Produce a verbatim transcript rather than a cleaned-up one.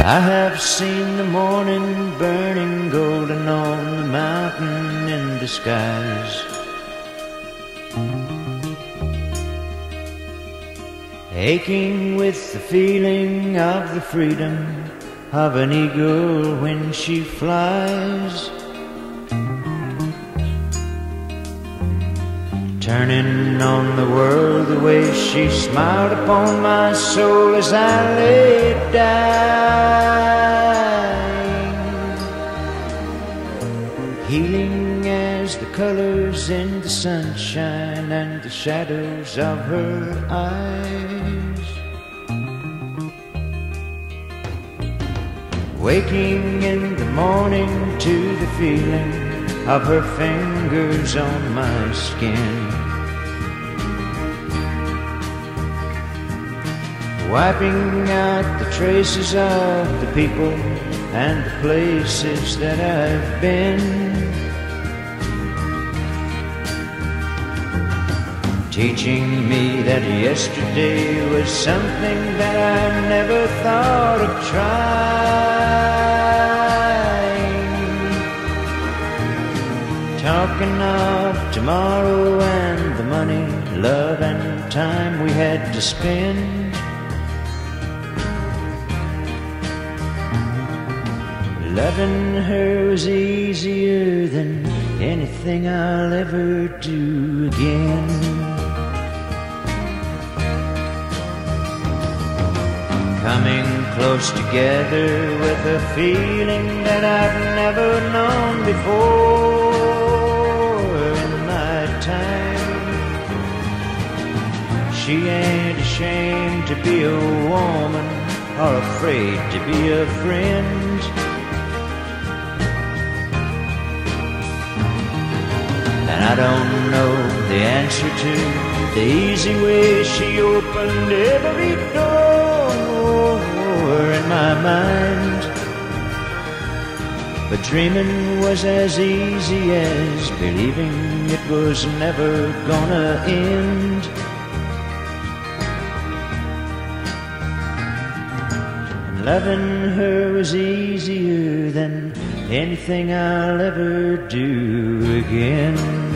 I have seen the morning burning golden on the mountain in disguise. Aching with the feeling of the freedom of an eagle when she flies. Turning on the world the way she smiled upon my soul as I lay dying. Healing as the colors in the sunshine and the shadows of her eyes. Waking in the morning to the feeling of her fingers on my skin. Wiping out the traces of the people and the places that I've been. Teaching me that yesterday was something that I never thought of trying. Talking of tomorrow and the money, love and time we had to spend. Loving her was easier than anything I'll ever do again. Coming close together with a feeling that I've never known before in my time. She ain't ashamed to be a woman or afraid to be a friend. And I don't know the answer to the easy way she opened every door in my mind. But dreaming was as easy as believing it was never gonna end. And loving her was easier than anything I'll ever do again.